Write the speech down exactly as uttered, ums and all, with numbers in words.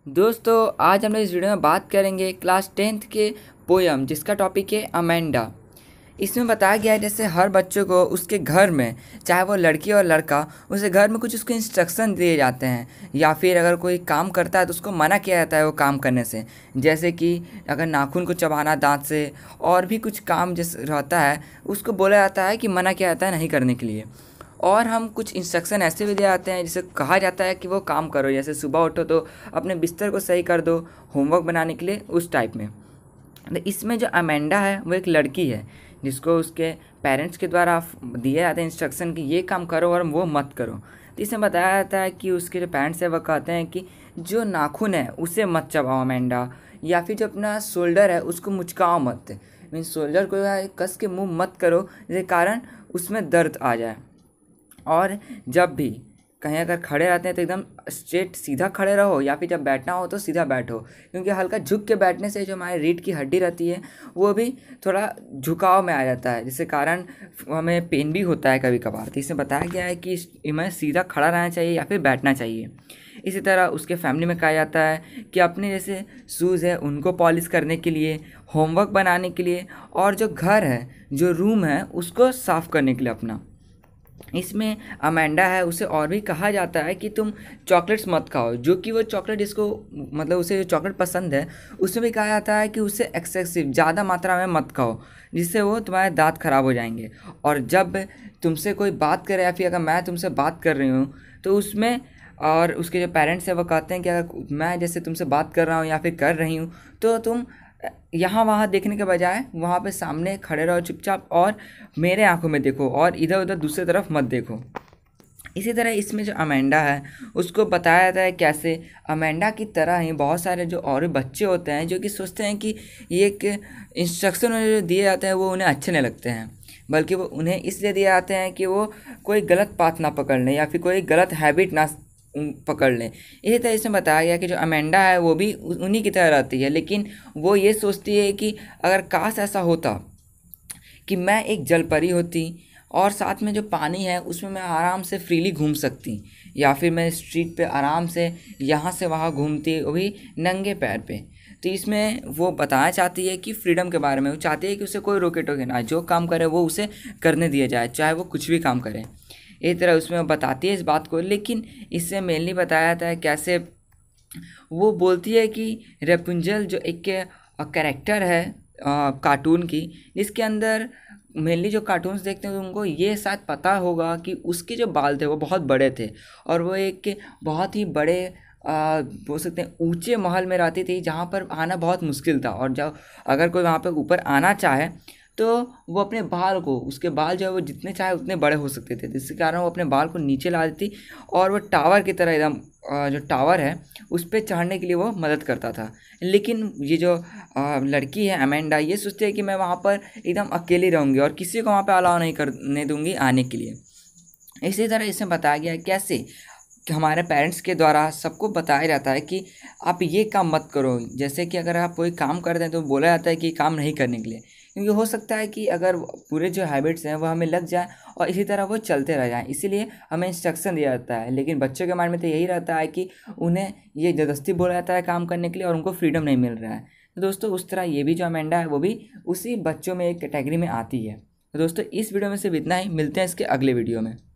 दोस्तों, आज हम लोग इस वीडियो में बात करेंगे क्लास टेंथ के पोयम जिसका टॉपिक है अमेंडा। इसमें बताया गया है जैसे हर बच्चों को उसके घर में, चाहे वो लड़की और लड़का, उसे घर में कुछ उसको इंस्ट्रक्शन दिए जाते हैं या फिर अगर कोई काम करता है तो उसको मना किया जाता है वो काम करने से। जैसे कि अगर नाखून को चबाना दांत से और भी कुछ काम जैसे रहता है उसको बोला जाता है कि मना किया जाता है नहीं करने के लिए। और हम कुछ इंस्ट्रक्शन ऐसे भी दिए जाते हैं जिसे कहा जाता है कि वो काम करो, जैसे सुबह उठो तो अपने बिस्तर को सही कर दो होमवर्क बनाने के लिए, उस टाइप में। तो इसमें जो अमेंडा है वो एक लड़की है जिसको उसके पेरेंट्स के द्वारा दिया जाता है इंस्ट्रक्शन कि ये काम करो और वो मत करो। तो इसमें बताया जाता है कि उसके जो पेरेंट्स है वो कहते हैं कि जो नाखून है उसे मत चबाओ अमेंडा, या फिर जो अपना शोल्डर है उसको मुचकाओ मत, मीन शोल्डर को कस के मुँह मत करो जिसके कारण उसमें दर्द आ जाए। और जब भी कहीं अगर खड़े रहते हैं तो एकदम स्ट्रेट सीधा खड़े रहो, या फिर जब बैठना हो तो सीधा बैठो, क्योंकि हल्का झुक के बैठने से जो हमारे रीढ़ की हड्डी रहती है वो भी थोड़ा झुकाव में आ जाता है, जिसके कारण हमें पेन भी होता है कभी कभार। तो इसमें बताया गया है कि हमें सीधा खड़ा रहना चाहिए या फिर बैठना चाहिए। इसी तरह उसके फैमिली में कहा जाता है कि अपने जैसे शूज़ है उनको पॉलिश करने के लिए, होमवर्क बनाने के लिए, और जो घर है जो रूम है उसको साफ़ करने के लिए अपना। इसमें अमेंडा है उसे और भी कहा जाता है कि तुम चॉकलेट्स मत खाओ, जो कि वो चॉकलेट जिसको मतलब उसे जो चॉकलेट पसंद है उसमें भी कहा जाता है कि उसे एक्सेसिव ज़्यादा मात्रा में मत खाओ, जिससे वो तुम्हारे दांत खराब हो जाएंगे। और जब तुमसे कोई बात करे या फिर अगर मैं तुमसे बात कर रही हूँ तो उसमें, और उसके जो पेरेंट्स हैं वो कहते हैं कि अगर मैं जैसे तुमसे बात कर रहा हूँ या फिर कर रही हूँ तो तुम यहाँ वहाँ देखने के बजाय वहाँ पे सामने खड़े रहो चुपचाप और मेरे आंखों में देखो और इधर उधर दूसरी तरफ मत देखो। इसी तरह इसमें जो अमेंडा है उसको बताया जाता है कैसे अमेंडा की तरह ही बहुत सारे जो और भी बच्चे होते हैं जो कि सोचते हैं कि ये एक इंस्ट्रक्शन उन्हें जो दिए जाते हैं वो उन्हें अच्छे नहीं लगते हैं, बल्कि वो उन्हें इसलिए दिए जाते हैं कि वो कोई गलत पाथ ना पकड़ लें या फिर कोई गलत हैबिट ना पकड़ लें। इसी तरह इसमें बताया गया कि जो अमेंडा है वो भी उन्हीं की तरह रहती है, लेकिन वो ये सोचती है कि अगर काश ऐसा होता कि मैं एक जलपरी होती और साथ में जो पानी है उसमें मैं आराम से फ्रीली घूम सकती, या फिर मैं स्ट्रीट पे आराम से यहाँ से वहाँ घूमती, वो भी नंगे पैर पे। तो इसमें वो बताना चाहती है कि फ्रीडम के बारे में, वो चाहती है कि उसे कोई रोके टोके ना, जो काम करे वो उसे करने दिया जाए, चाहे वो कुछ भी काम करे। इस तरह उसमें वो बताती है इस बात को, लेकिन इससे मेनली बताया जाता है कैसे वो बोलती है कि रेपुंजल जो एक कैरेक्टर है कार्टून की, जिसके अंदर मेनली जो कार्टून्स देखते हैं तो उनको ये शायद पता होगा कि उसके जो बाल थे वो बहुत बड़े थे और वो एक बहुत ही बड़े बोल सकते हैं ऊंचे महल में रहती थी जहाँ पर आना बहुत मुश्किल था, और जब अगर कोई वहाँ पर ऊपर आना चाहे तो वो अपने बाल को, उसके बाल जो है वो जितने चाहे उतने बड़े हो सकते थे, जिसके कारण वो अपने बाल को नीचे ला देती और वो टावर की तरह एकदम जो टावर है उस पर चढ़ने के लिए वो मदद करता था। लेकिन ये जो लड़की है अमेंडा ये सोचती है कि मैं वहाँ पर एकदम अकेली रहूँगी और किसी को वहाँ पर अलाउ नहीं करने दूँगी आने के लिए। इसी तरह इसमें बताया गया कैसे कि हमारे पेरेंट्स के द्वारा सबको बताया जाता है कि आप ये काम मत करो, जैसे कि अगर आप कोई काम करते हैं तो बोला जाता है कि काम नहीं करने के लिए, क्योंकि हो सकता है कि अगर पूरे जो हैबिट्स हैं वो हमें लग जाए और इसी तरह वो चलते रह जाएं, इसीलिए हमें इंस्ट्रक्शन दिया जाता है। लेकिन बच्चों के माइंड में तो यही रहता है कि उन्हें ये ज़बरदस्ती बोला जाता है काम करने के लिए और उनको फ्रीडम नहीं मिल रहा है। तो दोस्तों उस तरह ये भी जो अमेंडा है वो भी उसी बच्चों में एक कैटेगरी में आती है। तो दोस्तों इस वीडियो में सिर्फ इतना ही, मिलते हैं इसके अगले वीडियो में।